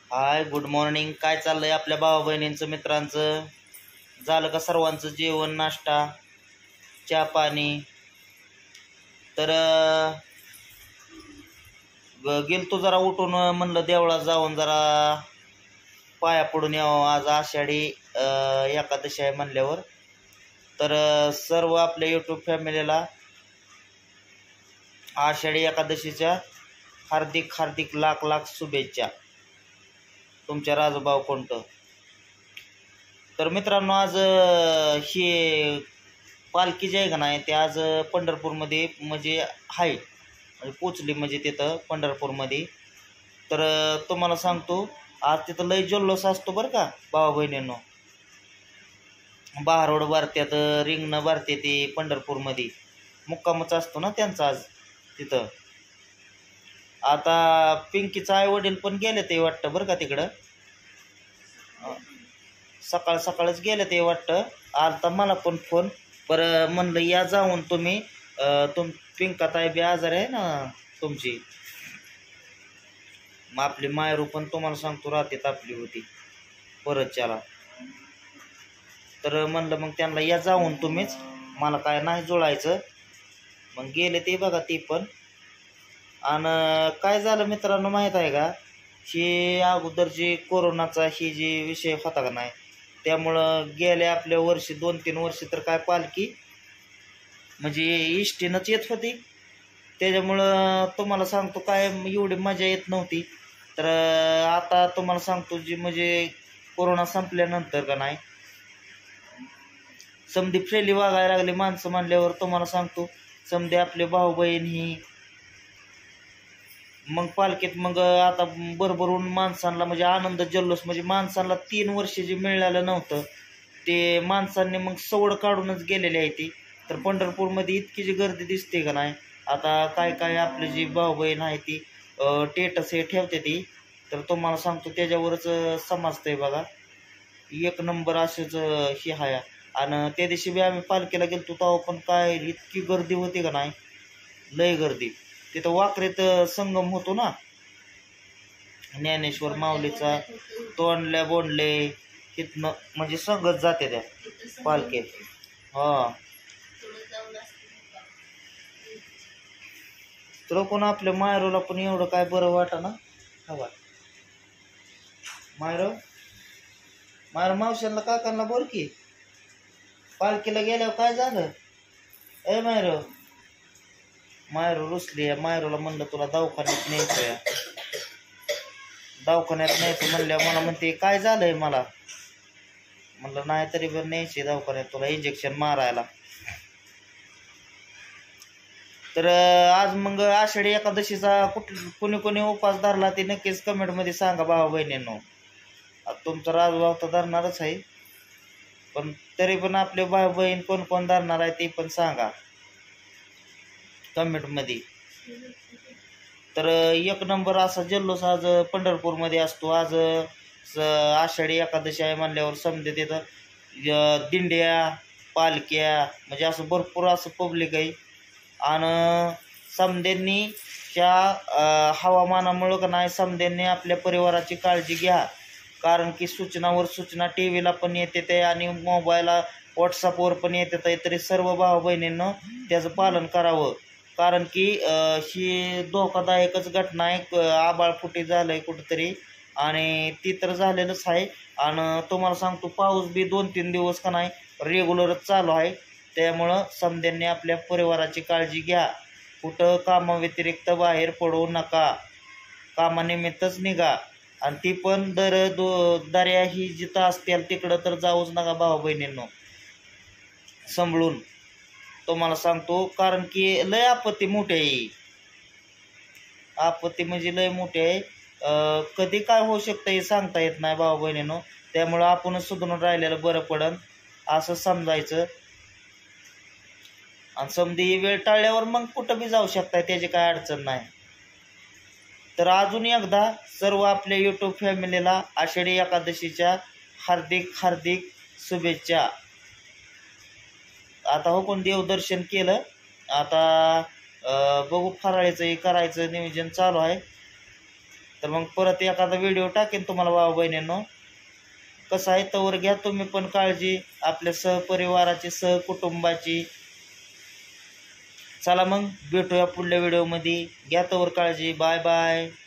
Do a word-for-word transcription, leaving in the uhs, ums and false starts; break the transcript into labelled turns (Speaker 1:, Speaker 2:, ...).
Speaker 1: हाय, good morning. काय चाललंय आपल्या भावा बहिणींचं, मित्रांचं? झालं का सर्वांचं जेवण, नाश्ता, चहा पाणी? तर अं, ग- गेलतो जरा उठून, अं, म्हणलं देवळात जाऊन जरा पाया पडून यावं. आज आषाढी अं, एकादशी आहे म्हणल्यावर. तर अं, सर्व आपल्या यूट्यूब फॅमिलीला आषाढी एकादशीच्या हार्दिक हार्दिक लाख लाख शुभेच्छा. तुमच्या राजूभाऊ कोणतं. तर मित्रांनो, आज अं, हे पालखी जी आहे का नाही, ते आज अं, पंढरपूरमध्ये म्हणजे आहे, म्हणजे पोचली म्हणजे तिथं पंढरपूरमध्ये. तर अं, तुम्हाला सांगतो, आज तिथं लय जल्लोष असतो बरं का भावा बहिणींनो. बहारोड भरत्यात, रिंगणं भरते ती पंढरपूरमध्ये. मुक्कामच असतो ना त्यांचा आज तिथं. आता पिंकीचा आई वडील पण गेले ते वाटतं बरं का तिकडं. सकाळ सकाळच गेले ते वाटतं. आलता मला पण फोन. बरं म्हणलं या जाऊन तुम्ही. अं, तुम पिंकाताई बी आजार आहे ना तुमची. मग आपली मायरू पण तुम्हाला सांगतो रात्रीत आपली होती परत चला. तर म्हणलं मग त्यांना या जाऊन तुम्हीच, मला काय नाही जुळायचं. मग गेले ते बघा ती पण. आणि काय झालं मित्रांनो माहीत आहे का, ही अगोदर जी कोरोनाचा ही जी विषय होता का नाही, त्यामुळं गेल्या आपल्या वर्षी दोन तीन वर्षी तर काय पालखी म्हणजे इष्टीनंच येत होती. त्याच्यामुळं तुम्हाला सांगतो काय एवढी मजा येत नव्हती. तर आता तुम्हाला सांगतो जी म्हणजे कोरोना संपल्यानंतर का नाही समधी फ्रेली वागायला लागले माणसं म्हणल्यावर तुम्हाला सांगतो, समधी आपले भाऊ बहीण ही मग पालखीत मग आता भरभरून माणसांना म्हणजे आनंद जल्लोष. म्हणजे माणसांना तीन वर्ष जे मिळालं नव्हतं ते माणसांनी मग सवड काढूनच गेलेली आहे ती. तर पंढरपूरमध्ये इतकी जी गर्दी दिसते का नाही, आता काय काय आपली जी भाऊ बहीण आहे ती टेटस हे ठेवते ती. तर तुम्हाला सांगतो त्याच्यावरच समजतंय बघा, एक नंबर असेच हे हाया. आणि त्या दिवशी बी आम्ही पालखीला गेलतो तेव्हा पण काय इतकी गर्दी होती का नाही, लय गर्दी. तिथं वाकरीत संगम होतो ना ज्ञानेश्वर माऊलीचा, तोंडल्या बोंडले तिथनं म्हणजे संगत जाते त्या पालखीत. हा, तर कोण आपल्या मायरोला पण एवढं काय बरं वाटा ना. हवा मायरो मायरो मावशांना काकांना बोल की, पालखीला गेल्यावर काय झालं. ए मायरो, मायरो रुसली आहे. मायरोला म्हणलं तुला दवाखान्यात न्यायचं या, दवाखान्यात न्यायचं म्हणल्या मला म्हणते काय झालंय मला. म्हणलं नाही तरी पण न्यायचे दवाखान्यात तुला इंजेक्शन मारायला. तर आज मग आषाढी एकादशीचा कुठ कोणी कोणी उपास धरला ते नक्कीच कमेंटमध्ये सांगा भावा बहिणींनो. तुमचा राजभाव तर धरणारच आहे, पण तरी पण आपले भाऊ बहीण कोण कोण धरणार आहे ते पण सांगा कमेंटमध्ये. तर एक नंबर असा जल्लोष आज पंढरपूरमध्ये असतो. आज आषाढी एकादशी आहे म्हणल्यावर समजे तिथं दिंड्या, पालख्या म्हणजे असं भरपूर असं पब्लिक आहे. आणि समध्यांनी त्या हवामानामुळं का नाही समध्यांनी आपल्या परिवाराची काळजी घ्या. कारण की सूचनावर सूचना टी व्हीला पण येते ते आणि मोबाईलला व्हॉट्सअपवर पण येते ते. तरी सर्व भाऊ बहिणींनं त्याचं पालन करावं. कारण की ही धोकादायकच घटना आहे. आबाळ फुटी झालं आहे कुठंतरी आणि ती तर झालेलंच आहे. आणि तुम्हाला सांगतो पाऊस बी दोन तीन दिवस का नाही रेग्युलरच चालू आहे. त्यामुळं समध्यांनी आपल्या परिवाराची काळजी घ्या. कुठं कामाव्यतिरिक्त बाहेर पडू नका, कामानिमित्तच निघा. आणि ती पण दर दो दर्या ही जिथं असतील तिकडं तर जाऊच नका भाऊ बहिणींनो, सांभाळून तुम्हाला सांगतो. कारण की लय आपत्ती मोठी आहे, आपत्ती म्हणजे लय मोठी आहे. कधी काय होऊ शकतं हे सांगता येत नाही भाऊ बहिणींनो. त्यामुळं आपणच सुधरून राहिलेलं बरं पडन असं समजायचं. आणि समधी वेळ टाळल्यावर मग कुठं बी जाऊ शकताय, त्याची काय अडचण नाही. तर अजून एकदा सर्व आपल्या यूट्यूब फॅमिलीला आषाढी एकादशीच्या हार्दिक हार्दिक शुभेच्छा. आता हो कोण देवदर्शन केलं, आता बघू फराळीचं करायचं नियोजन चालू आहे. तर मग परत एखादा व्हिडिओ टाकेन तुम्हाला भाऊ बहिणींनो. कसं आहे तवर घ्या तुम्ही पण काळजी आपल्या सहपरिवाराची सहकुटुंबाची. चला मग भेटूया पुढल्या व्हिडिओमध्ये. घ्या तवर काळजी. Bye bye.